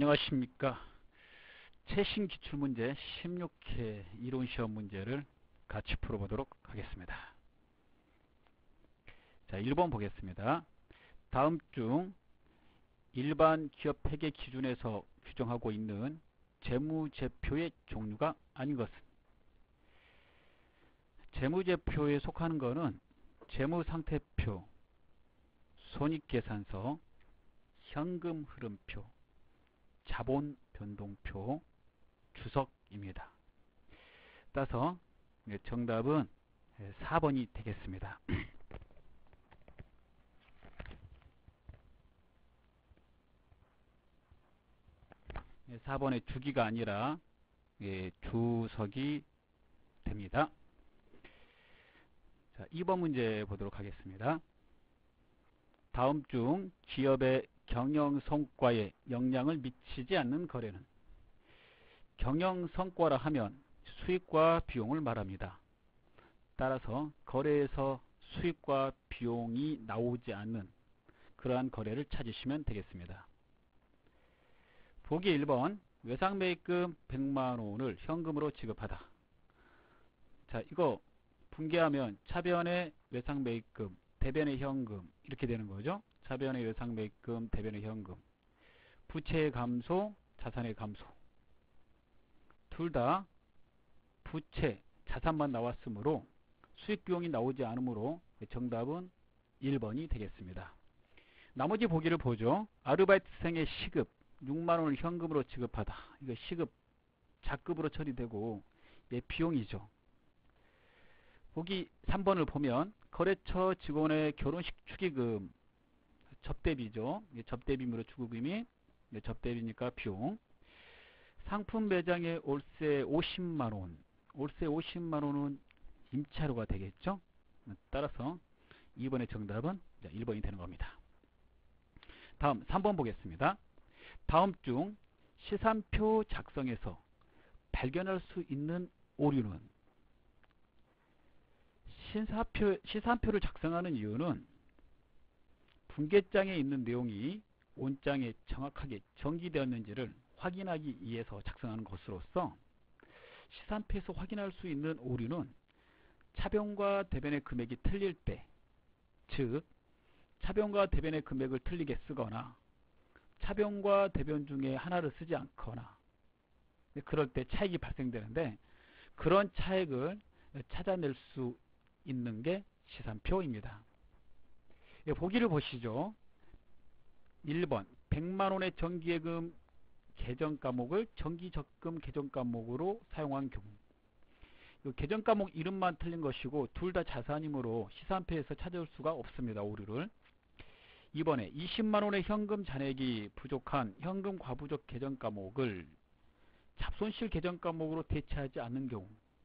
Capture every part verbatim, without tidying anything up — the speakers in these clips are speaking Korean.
안녕하십니까. 최신 기출문제 십육 회 이론시험 문제를 같이 풀어보도록 하겠습니다. 자, 일 번 보겠습니다. 다음 중 일반 기업 회계 기준에서 규정하고 있는 재무제표의 종류가 아닌 것은? 재무제표에 속하는 것은 재무상태표, 손익계산서, 현금흐름표, 자본변동표, 주석입니다. 따라서 정답은 사 번이 되겠습니다. 사 번의 주기가 아니라 주석이 됩니다. 자, 이 번 문제 보도록 하겠습니다. 다음 중 기업의 경영성과에 영향을 미치지 않는 거래는? 경영성과라 하면 수익과 비용을 말합니다. 따라서 거래에서 수익과 비용이 나오지 않는 그러한 거래를 찾으시면 되겠습니다. 보기 일 번 외상매입금 백만 원을 현금으로 지급하다. 자, 이거 분개하면 차변의 외상매입금, 대변의 현금 이렇게 되는 거죠. 차변의 외상매입금, 대변의 현금. 부채의 감소, 자산의 감소. 둘 다 부채, 자산만 나왔으므로 수익 비용이 나오지 않으므로 정답은 일 번이 되겠습니다. 나머지 보기를 보죠. 아르바이트생의 시급 육만 원을 현금으로 지급하다. 이거 시급 자급으로 처리되고 예, 비용이죠. 보기 삼 번을 보면 거래처 직원의 결혼식 축의금 접대비죠. 예, 접대비무로 축의금이 예, 접대비니까 비용. 상품 매장의 월세 오십만 원. 월세 오십만 원은 임차료가 되겠죠. 따라서 이 번의 정답은 일 번이 되는 겁니다. 다음 삼 번 보겠습니다. 다음 중 시산표 작성에서 발견할 수 있는 오류는? 시사표, 시산표를 작성하는 이유는 분계장에 있는 내용이 원장에 정확하게 전기되었는지를 확인하기 위해서 작성하는 것으로서 시산표에서 확인할 수 있는 오류는 차변과 대변의 금액이 틀릴 때, 즉 차변과 대변의 금액을 틀리게 쓰거나 차변과 대변 중에 하나를 쓰지 않거나 그럴 때 차익이 발생되는데, 그런 차익을 찾아낼 수 있는 게 시산표입니다. 보기를 보시죠. 일 번 백만 원의 정기예금 계정 과목을 정기적금 계정 과목으로 사용한 경우, 계정 과목 이름만 틀린 것이고 둘 다 자산이므로 시산표에서 찾을 수가 없습니다. 오류를. 이 번에 이십만 원의 현금 잔액이 부족한 현금 과부족 계정 과목을 잡손실 계정 과목으로 대체하지 않는 경우,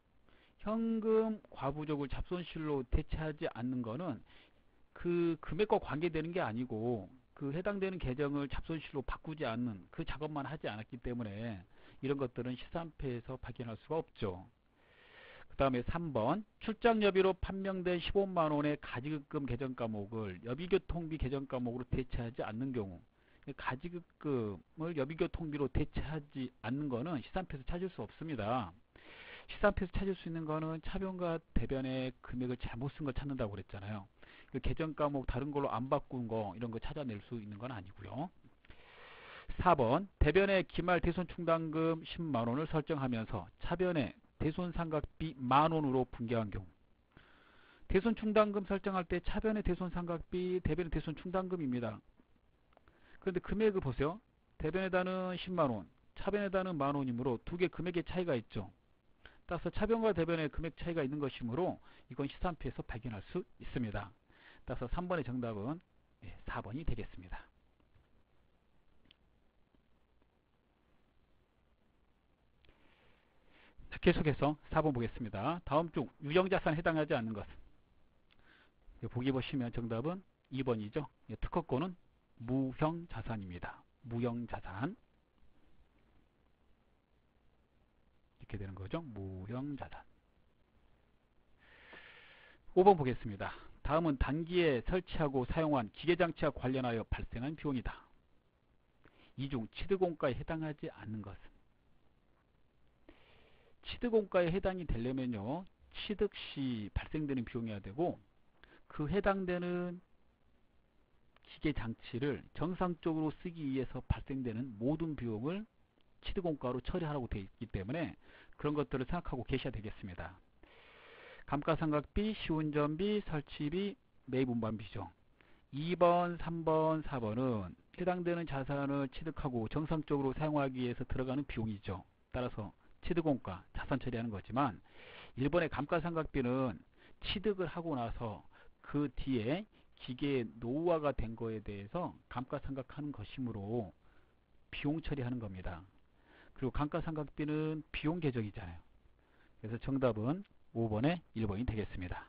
현금 과부족을 잡손실로 대체하지 않는 것은 그 금액과 관계되는 게 아니고 그 해당되는 계정을 잡손실로 바꾸지 않는 그 작업만 하지 않았기 때문에 이런 것들은 시산표에서 발견할 수가 없죠. 그 다음에 삼 번 출장여비로 판명된 십오만 원의 가지급금 계정 과목을 여비교통비 계정 과목으로 대체하지 않는 경우, 가지급금을 여비교통비로 대체하지 않는 것은 시산표에서 찾을 수 없습니다. 시산표에서 찾을 수 있는 거는 차변과 대변의 금액을 잘못 쓴 걸 찾는다고 그랬잖아요. 그 계정 과목 다른 걸로 안 바꾼 거 이런 거 찾아낼 수 있는 건 아니고요. 사 번 대변의 기말 대손 충당금 십만 원을 설정하면서 차변의 대손 상각비 만 원으로 분개한 경우, 대손 충당금 설정할 때 차변의 대손 상각비, 대변의 대손 충당금입니다. 그런데 금액을 보세요. 대변에다는 십만 원, 차변에다는 만 원이므로 두 개 금액의 차이가 있죠. 따라서 차변과 대변의 금액 차이가 있는 것이므로 이건 시산표에서 발견할 수 있습니다. 따라서 삼 번의 정답은 사 번이 되겠습니다. 계속해서 사 번 보겠습니다. 다음 중 유형자산에 해당하지 않는 것은? 보기 보시면 정답은 이 번이죠. 특허권은 무형자산입니다. 무형자산. 이렇게 되는 거죠. 무형자산. 오 번 보겠습니다. 다음은 단기에 설치하고 사용한 기계장치와 관련하여 발생한 비용이다. 이 중 취득원가에 해당하지 않는 것은 취득원가에 해당이 되려면요 취득 시 발생되는 비용이어야 되고 그 해당되는 기계 장치를 정상적으로 쓰기 위해서 발생되는 모든 비용을 취득원가로 처리하라고 되어 있기 때문에 그런 것들을 생각하고 계셔야 되겠습니다. 감가상각비, 시운전비, 설치비, 매입운반 비용 이 번, 삼 번, 사 번은 해당되는 자산을 취득하고 정상적으로 사용하기 위해서 들어가는 비용이죠. 따라서 취득원가, 자산 처리하는 거지만 일 번의 감가상각비는 취득을 하고 나서 그 뒤에 기계의 노후화가 된 거에 대해서 감가상각하는 것이므로 비용 처리하는 겁니다. 그리고 감가상각비는 비용 계정이잖아요. 그래서 정답은 오 번의 일 번이 되겠습니다.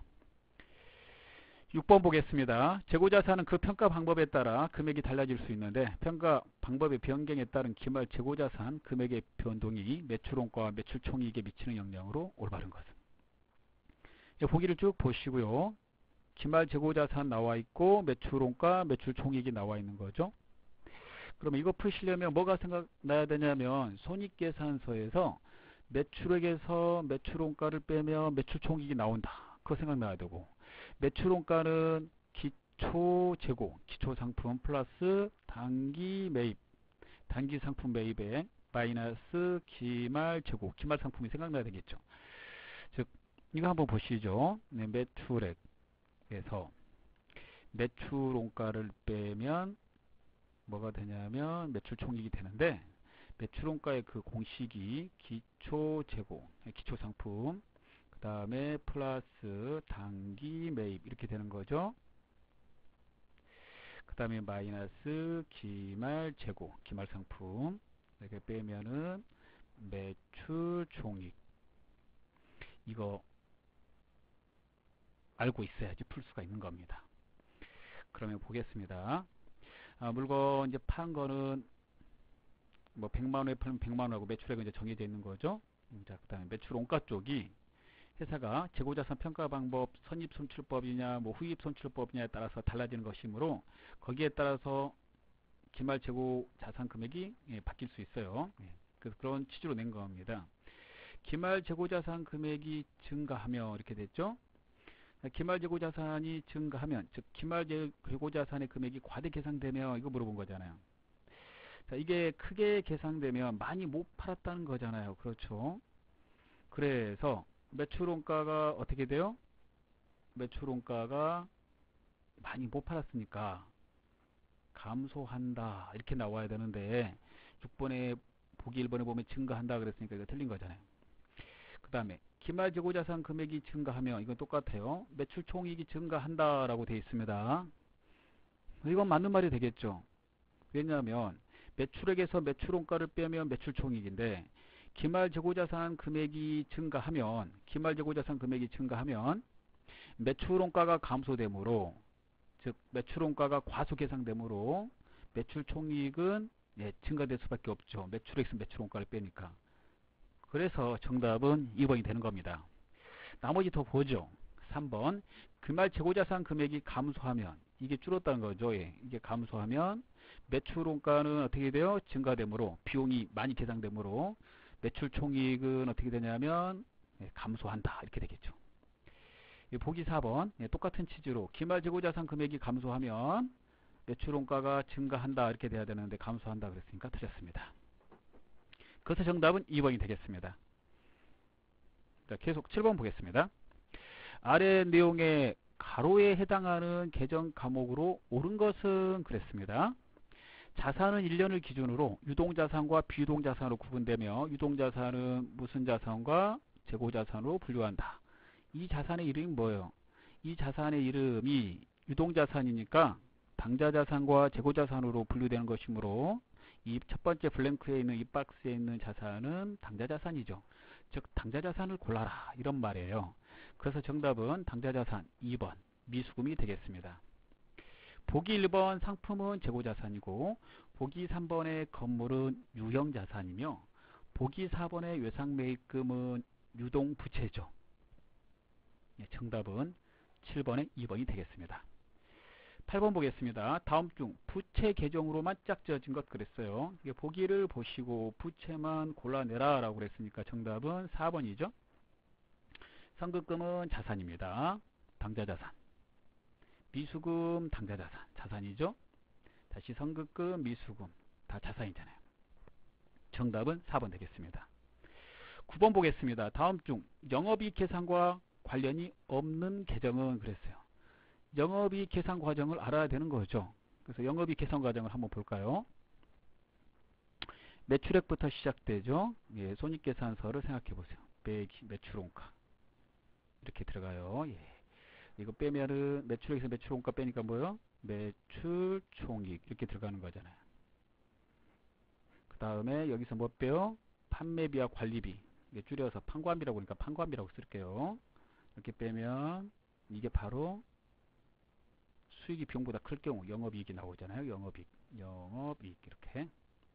육 번 보겠습니다. 재고자산은 그 평가 방법에 따라 금액이 달라질 수 있는데 평가 방법의 변경에 따른 기말 재고자산 금액의 변동이 매출원가와 매출총이익에 미치는 영향으로 올바른 것은 보기를 쭉 보시고요. 기말 재고자산 나와 있고 매출원가, 매출총이익이 나와 있는 거죠. 그러면 이거 푸시려면 뭐가 생각나야 되냐면 손익계산서에서 매출액에서 매출원가를 빼면 매출총이익이 나온다. 그거 생각나야 되고 매출원가는 기초재고, 기초상품 플러스 단기 매입, 단기 상품 매입액 마이너스 기말재고, 기말상품이 생각나야 되겠죠. 즉 이거 한번 보시죠. 네, 매출액에서 매출원가를 빼면 뭐가 되냐면 매출총이익이 되는데 매출원가의 그 공식이 기초재고, 기초상품 그 다음에 플러스 단기 매입 이렇게 되는 거죠. 그 다음에 마이너스 기말재고, 기말상품 이렇게 빼면은 매출총익. 이거 알고 있어야지 풀 수가 있는 겁니다. 그러면 보겠습니다. 아, 물건 이제 판 거는 뭐 백만 원에 팔면 백만 원하고 매출액은 이제 정해져 있는 거죠. 자, 그 다음에 매출원가 쪽이 회사가 재고자산 평가 방법 선입선출법이냐 뭐 후입선출법이냐에 따라서 달라지는 것이므로 거기에 따라서 기말 재고 자산 금액이 예, 바뀔 수 있어요. 예, 그래서 그런 취지로 낸 겁니다. 기말 재고 자산 금액이 증가하면 이렇게 됐죠. 기말 재고 자산이 증가하면 즉 기말 재고 자산의 금액이 과대 계상되면 이거 물어본 거잖아요. 자, 이게 크게 계상되면 많이 못 팔았다는 거잖아요. 그렇죠. 그래서 매출원가가 어떻게 돼요? 매출원가가 많이 못 팔았으니까 감소한다 이렇게 나와야 되는데 육 번에 보기 일 번에 보면 증가한다 그랬으니까 이거 틀린 거잖아요. 그 다음에 기말재고자산 금액이 증가하면 이건 똑같아요. 매출총이익이 증가한다 라고 되어 있습니다. 이건 맞는 말이 되겠죠. 왜냐하면 매출액에서 매출원가를 빼면 매출총이익인데 기말재고자산 금액이 증가하면 기말재고자산 금액이 증가하면 매출원가가 감소되므로 즉 매출원가가 과소계상되므로 매출총이익은 예, 증가될 수밖에 없죠. 매출액에서 매출원가를 빼니까. 그래서 정답은 이 번이 되는 겁니다. 나머지 더 보죠. 삼 번 기말재고자산 금액이 감소하면 이게 줄었다는 거죠. 예, 이게 감소하면 매출원가는 어떻게 돼요? 증가되므로 비용이 많이 계상되므로 매출총이익은 어떻게 되냐면 예, 감소한다 이렇게 되겠죠. 보기 사 번 예, 똑같은 취지로 기말재고자산 금액이 감소하면 매출원가가 증가한다 이렇게 돼야 되는데 감소한다 그랬으니까 틀렸습니다. 그래서 정답은 이 번이 되겠습니다. 자, 계속 칠 번 보겠습니다. 아래 내용의 가로에 해당하는 계정 과목으로 옳은 것은 그랬습니다. 자산은 일 년을 기준으로 유동자산과 비유동자산으로 구분되며 유동자산은 무슨 자산과 재고자산으로 분류한다. 이 자산의 이름이 뭐예요? 이 자산의 이름이 유동자산이니까 당좌자산과 재고자산으로 분류되는 것이므로 이 첫 번째 블랭크에 있는 이 박스에 있는 자산은 당좌자산이죠. 즉 당좌자산을 골라라 이런 말이에요. 그래서 정답은 당좌자산 이 번 미수금이 되겠습니다. 보기 일 번 상품은 재고자산이고 보기 삼 번의 건물은 유형자산이며 보기 사 번의 외상매입금은 유동부채죠. 정답은 칠 번의 이 번이 되겠습니다. 팔 번 보겠습니다. 다음 중 부채 계정으로만 짝지어진 것 그랬어요. 이게 보기를 보시고 부채만 골라내라 라고 그랬으니까 정답은 사 번이죠. 선급금은 자산입니다. 당좌자산. 미수금 당좌자산. 자산이죠. 다시 선급금, 미수금 다 자산이잖아요. 정답은 사 번 되겠습니다. 구 번 보겠습니다. 다음 중 영업이익 계산과 관련이 없는 계정은 그랬어요. 영업이익 계산 과정을 알아야 되는 거죠. 그래서 영업이익 계산 과정을 한번 볼까요? 매출액부터 시작되죠. 예, 손익계산서를 생각해 보세요. 빼기 매출원가 이렇게 들어가요. 예. 이거 빼면은 매출액에서 매출원가 빼니까 뭐요? 매출 총익 이렇게 들어가는 거잖아요. 그 다음에 여기서 뭐 빼요? 판매비와 관리비. 이게 줄여서 판관비라고 하니까 판관비라고 쓸게요. 이렇게 빼면 이게 바로 수익이 비용보다 클 경우 영업이익이 나오잖아요. 영업이익, 영업이익 이렇게.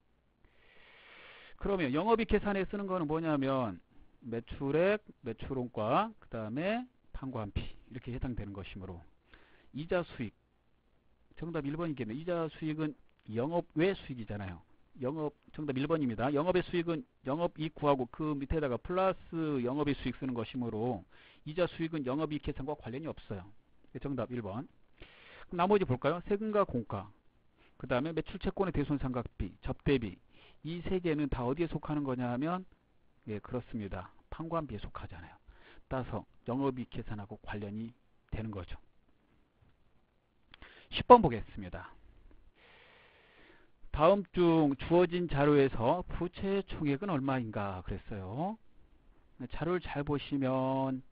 그러면 영업이익 계산에 쓰는 거는 뭐냐면 매출액, 매출원가, 그 다음에 판관비 이렇게 해당되는 것이므로 이자 수익 정답 일 번이겠네요. 이자 수익은 영업 외 수익이잖아요. 영업 정답 일 번입니다. 영업의 수익은 영업이익 구하고 그 밑에다가 플러스 영업의 수익 쓰는 것이므로 이자 수익은 영업이익 계산과 관련이 없어요. 정답 일 번. 나머지 볼까요? 세금과 공과, 그 다음에 매출채권의 대손상각비, 접대비 이 세 개는 다 어디에 속하는 거냐 하면 예 그렇습니다. 판관비에 속하잖아요. 따라서 영업이익 계산하고 관련이 되는 거죠. 십 번 보겠습니다. 다음 중 주어진 자료에서 부채 총액은 얼마인가 그랬어요. 자료를 잘 보시면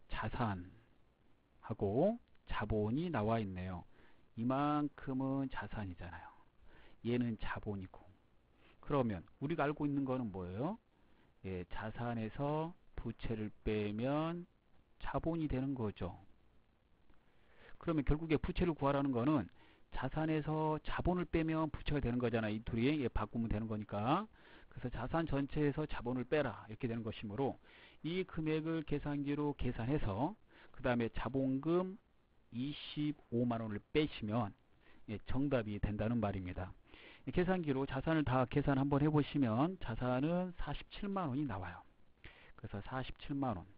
자산하고 자본이 나와 있네요. 이만큼은 자산이잖아요. 얘는 자본이고. 그러면 우리가 알고 있는 거는 뭐예요? 예, 자산에서 부채를 빼면 자본이 되는 거죠. 그러면 결국에 부채를 구하라는 거는 자산에서 자본을 빼면 부채가 되는 거잖아요. 이 둘이 예, 바꾸면 되는 거니까. 그래서 자산 전체에서 자본을 빼라 이렇게 되는 것이므로 이 금액을 계산기로 계산해서 그 다음에 자본금 이십오만 원을 빼시면 예, 정답이 된다는 말입니다. 계산기로 자산을 다 계산 한번 해보시면 자산은 사십칠만 원이 나와요. 그래서 사십칠만 원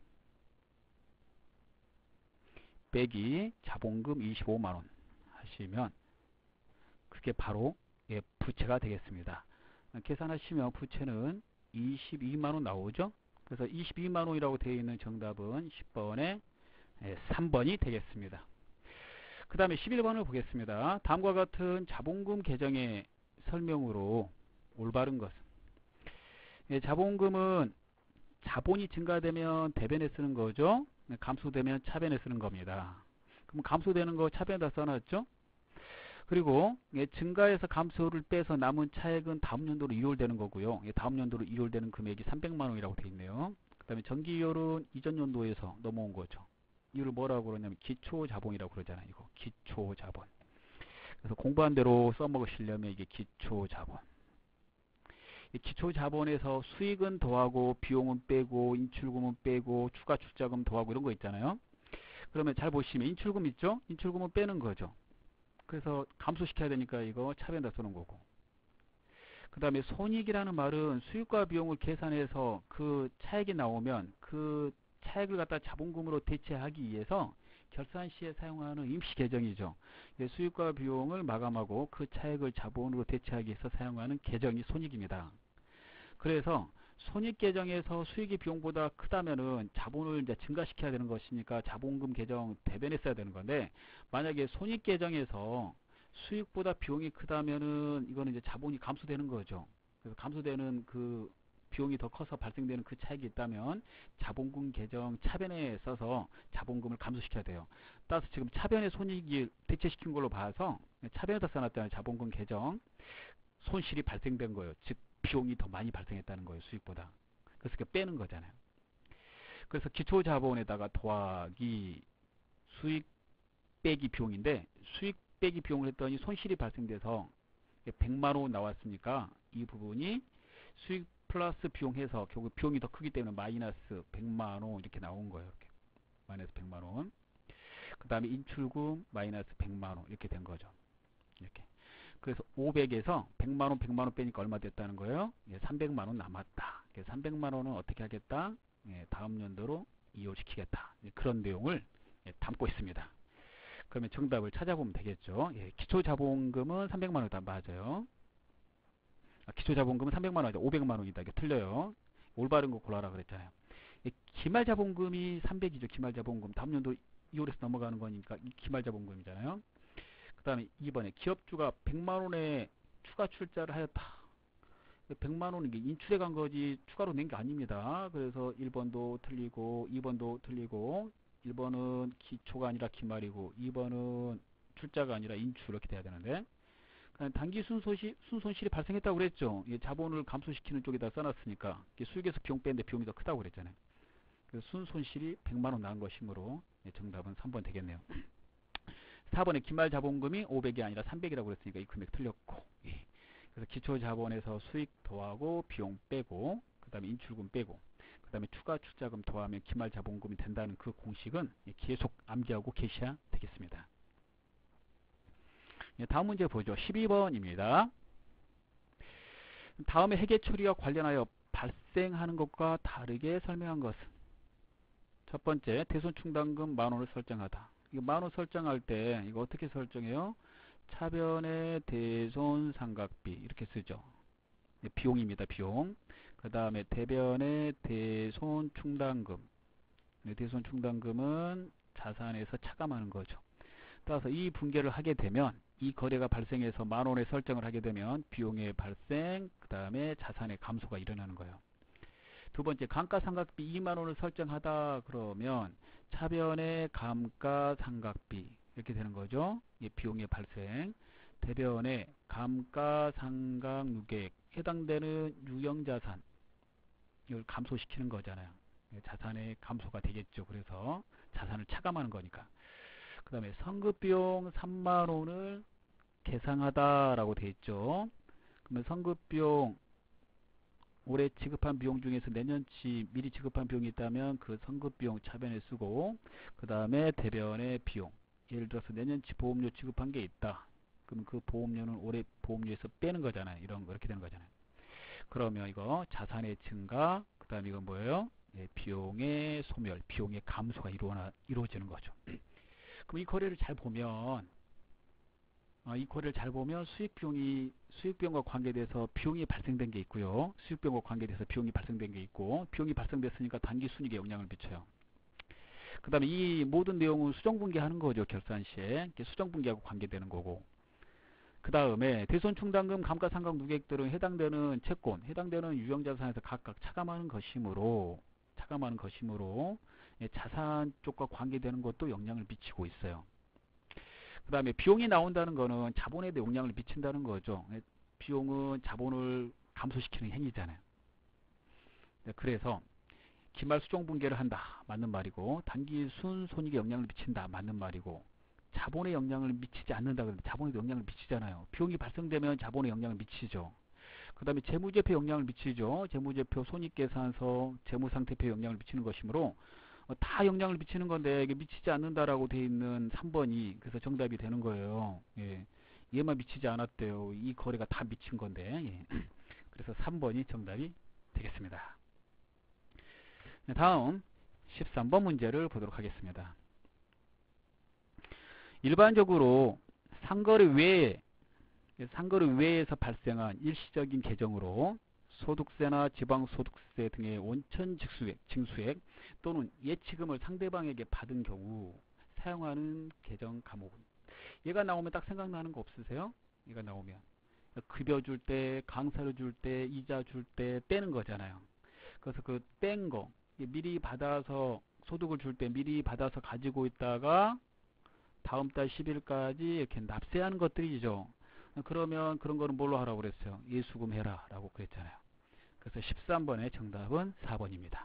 빼기 자본금 이십오만 원 하시면 그게 바로 예, 부채가 되겠습니다. 계산하시면 부채는 이십이만 원 나오죠. 그래서 이십이만 원이라고 되어 있는 정답은 십 번에 예, 삼 번이 되겠습니다. 그 다음에 십일 번을 보겠습니다. 다음과 같은 자본금 계정의 설명으로 올바른 것은 예, 자본금은 자본이 증가되면 대변에 쓰는 거죠. 감소되면 차변에 쓰는 겁니다. 그럼 감소되는 거 차변에다 써놨죠. 그리고 예, 증가해서 감소를 빼서 남은 차액은 다음 연도로 이율되는 거고요. 예, 다음 연도로 이율되는 금액이 삼백만 원이라고 되어 있네요. 그 다음에 정기이율은 이전 연도에서 넘어온 거죠. 이율을 뭐라고 그러냐면 기초자본이라고 그러잖아요. 이거 기초자본. 그래서 공부한 대로 써먹으시려면 이게 기초자본. 기초자본에서 수익은 더하고 비용은 빼고 인출금은 빼고 추가 출자금 더하고 이런 거 있잖아요. 그러면 잘 보시면 인출금 있죠? 인출금은 빼는 거죠. 그래서 감소시켜야 되니까 이거 차변에다 쓰는 거고. 그 다음에 손익이라는 말은 수익과 비용을 계산해서 그 차액이 나오면 그 차액을 갖다 자본금으로 대체하기 위해서 결산 시에 사용하는 임시 계정이죠. 수익과 비용을 마감하고 그 차액을 자본으로 대체하기 위해서 사용하는 계정이 손익입니다. 그래서 손익 계정에서 수익이 비용보다 크다면은 자본을 이제 증가시켜야 되는 것이니까 자본금 계정 대변에 써야 되는 건데, 만약에 손익 계정에서 수익보다 비용이 크다면은 이거는 이제 자본이 감소되는 거죠. 그래서 감소되는 그 비용이 더 커서 발생되는 그 차익이 있다면 자본금 계정 차변에 써서 자본금을 감소시켜야 돼요. 따라서 지금 차변에 손익이 대체시킨 걸로 봐서 차변에다 써놨다는 자본금 계정 손실이 발생된 거예요. 즉 비용이 더 많이 발생했다는 거예요. 수익보다. 그래서 그 빼는 거잖아요. 그래서 기초자본에다가 더하기 수익 빼기 비용인데, 수익 빼기 비용을 했더니 손실이 발생돼서 백만 원 나왔으니까 이 부분이 수익 플러스 비용 해서 결국 비용이 더 크기 때문에 마이너스 백만 원 이렇게 나온 거예요. 이렇게. 마이너스 백만 원. 그 다음에 인출금 마이너스 백만 원 이렇게 된 거죠. 그래서 오백에서 백만 원, 백만 원 빼니까 얼마 됐다는 거예요? 예, 삼백만 원 남았다. 그래서 삼백만 원은 어떻게 하겠다? 예, 다음 연도로 이용시키겠다. 예, 그런 내용을 예, 담고 있습니다. 그러면 정답을 찾아보면 되겠죠. 예, 기초자본금은 삼백만 원이다. 맞아요. 아, 기초자본금은 삼백만 원이다. 오백만 원이다. 이게 틀려요. 올바른 거 골라라 그랬잖아요. 예, 기말자본금이 삼백이죠. 기말자본금. 다음 연도 이월에서 넘어가는 거니까 이 기말자본금이잖아요. 그 다음에 이 번에 기업주가 백만 원의 추가 출자를 하였다. 백만 원은 인출해 간 거지 추가로 낸 게 아닙니다. 그래서 일 번도 틀리고 이 번도 틀리고 일 번은 기초가 아니라 기말이고 이 번은 출자가 아니라 인출 이렇게 돼야 되는데 단기 순손실, 순손실이 발생했다고 그랬죠. 자본을 감소시키는 쪽에다 써놨으니까 수익에서 비용 뺐는데 비용이 더 크다고 그랬잖아요. 그래서 순손실이 백만 원 난 것이므로 정답은 삼 번 되겠네요. 사 번에 기말자본금이 오백이 아니라 삼백이라고 그랬으니까 이 금액 틀렸고 예. 그래서 기초자본에서 수익 더하고 비용 빼고 그 다음에 인출금 빼고 그 다음에 추가 출자금 더하면 기말자본금이 된다는 그 공식은 계속 암기하고 계셔야 되겠습니다. 다음 문제 보죠. 십이 번입니다. 다음에 회계처리와 관련하여 발생하는 것과 다르게 설명한 것은 첫 번째, 대손충당금 만 원을 설정하다. 이거 만 원 설정할 때 이거 어떻게 설정해요? 차변의 대손상각비 이렇게 쓰죠. 비용입니다. 비용. 그 다음에 대변의 대손충당금. 대손충당금은 자산에서 차감하는 거죠. 따라서 이 분계를 하게 되면 이 거래가 발생해서 만 원에 설정을 하게 되면 비용의 발생, 그 다음에 자산의 감소가 일어나는 거예요. 두 번째, 감가상각비 이만 원을 설정하다 그러면 차변의 감가상각비 이렇게 되는 거죠. 이 비용의 발생. 대변의 감가상각 누계액 해당되는 유형자산 이걸 감소시키는 거잖아요. 자산의 감소가 되겠죠. 그래서 자산을 차감하는 거니까. 그 다음에 선급비용 삼만 원을 계상하다라고 되어 있죠. 그러면 선급비용 올해 지급한 비용 중에서 내년치 미리 지급한 비용이 있다면 그 선급비용 차변에 쓰고 그 다음에 대변의 비용 예를 들어서 내년치 보험료 지급한 게 있다. 그럼 그 보험료는 올해 보험료에서 빼는 거잖아요. 이런 거 이렇게 되는 거잖아요. 그러면 이거 자산의 증가 그 다음에 이건 뭐예요? 예, 비용의 소멸, 비용의 감소가 이루어나, 이루어지는 거죠. 그럼 이 거래를 잘 보면 어, 이 거래를 잘 보면 수익 비용이 수익 비용과 관계돼서 비용이 발생된 게 있고요. 수익 비용과 관계돼서 비용이 발생된 게 있고 비용이 발생됐으니까 단기 순이익에 영향을 미쳐요. 그 다음에 이 모든 내용은 수정분계하는 거죠. 결산 시에 수정분계하고 관계되는 거고 그 다음에 대손충당금 감가상각 누계액들은 해당되는 채권 해당되는 유형자산에서 각각 차감하는 것이므로 차감하는 것이므로 자산 쪽과 관계되는 것도 영향을 미치고 있어요. 그 다음에 비용이 나온다는 거는 자본에도 영향을 미친다는 거죠. 비용은 자본을 감소시키는 행위잖아요. 그래서 기말 수정분계를 한다. 맞는 말이고 단기 순손익에 영향을 미친다. 맞는 말이고 자본에 영향을 미치지 않는다. 그러면 자본에도 영향을 미치잖아요. 비용이 발생되면 자본에 영향을 미치죠. 그 다음에 재무제표에 영향을 미치죠. 재무제표, 손익계산서, 재무상태표에 영향을 미치는 것이므로 어, 다 영향을 미치는 건데 이게 미치지 않는다라고 돼 있는 삼 번이 그래서 정답이 되는 거예요. 예. 얘만 미치지 않았대요. 이 거래가 다 미친 건데 예. 그래서 삼 번이 정답이 되겠습니다. 다음 십삼 번 문제를 보도록 하겠습니다. 일반적으로 상거래 외에 상거래 외에서 발생한 일시적인 계정으로 소득세나 지방소득세 등의 원천 징수액, 징수액 또는 예치금을 상대방에게 받은 경우 사용하는 계정 과목은 얘가 나오면 딱 생각나는 거 없으세요? 얘가 나오면 급여 줄 때, 강사료 줄 때, 이자 줄 때 떼는 거잖아요. 그래서 그 뗀 거 미리 받아서 소득을 줄 때 미리 받아서 가지고 있다가 다음 달 십 일까지 이렇게 납세하는 것들이죠. 그러면 그런 거는 뭘로 하라고 그랬어요? 예수금 해라 라고 그랬잖아요. 그래서 십삼 번의 정답은 사 번입니다.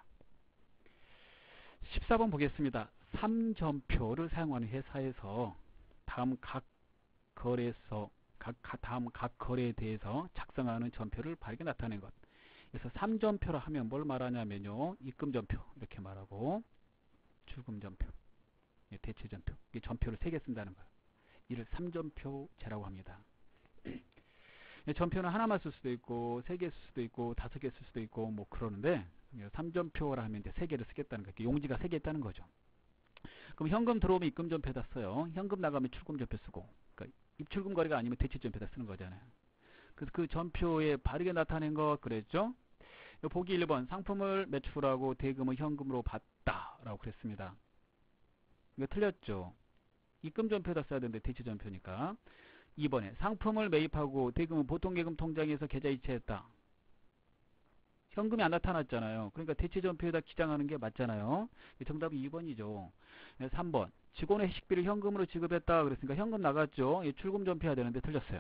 십사 번 보겠습니다. 삼 점표를 사용하는 회사에서 다음 각 거래서 각, 다음 각 거래에 대해서 작성하는 점표를 바르게 나타낸 것. 그래서 삼 점표를 하면 뭘 말하냐면요. 입금점표 이렇게 말하고 출금점표, 대체점표. 이 점표를 세 개 쓴다는 거예요. 이를 삼 점표제라고 합니다. 전표는 하나만 쓸 수도 있고 세 개 쓸 수도 있고 다섯 개 쓸 수도 있고 뭐 그러는데 삼 전표라 하면 이제 세 개를 쓰겠다는 거예요. 용지가 세 개 있다는 거죠. 그럼 현금 들어오면 입금 전표에다 써요. 현금 나가면 출금 전표 쓰고. 그러니까 입출금 거래가 아니면 대체 전표에다 쓰는 거잖아요. 그래서 그 전표에 바르게 나타낸 거 그랬죠. 보기 일 번 상품을 매출하고 대금을 현금으로 받다라고 그랬습니다. 이거 틀렸죠. 입금 전표에다 써야 되는데 대체 전표니까. 이 번에 상품을 매입하고 대금은 보통예금 통장에서 계좌 이체했다. 현금이 안 나타났잖아요. 그러니까 대체 전표에다 기장하는 게 맞잖아요. 정답이 이 번이죠. 삼 번 직원의 회식비를 현금으로 지급했다. 그랬으니까 현금 나갔죠. 출금 전표해야 되는데 틀렸어요.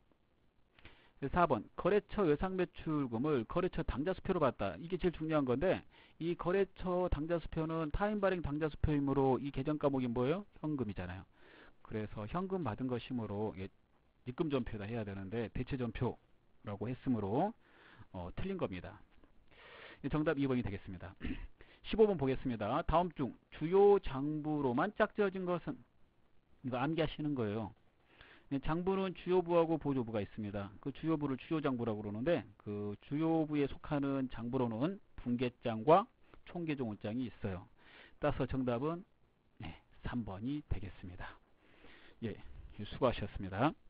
사 번 거래처 외상매출금을 거래처 당좌수표로 받다. 이게 제일 중요한 건데 이 거래처 당좌수표는 타임 발행 당좌수표이므로 이 계정 과목이 뭐예요? 현금이잖아요. 그래서 현금 받은 것이므로 입금 전표에다 해야 되는데 대체 전표라고 했으므로 어, 틀린 겁니다. 정답 이 번이 되겠습니다. 십오 번 보겠습니다. 다음 중 주요 장부로만 짝지어진 것은? 이거 암기하시는 거예요. 장부는 주요부하고 보조부가 있습니다. 그 주요부를 주요장부라고 그러는데 그 주요부에 속하는 장부로는 분계장과 총계종원장이 있어요. 따라서 정답은 네, 삼 번이 되겠습니다. 예, 수고하셨습니다.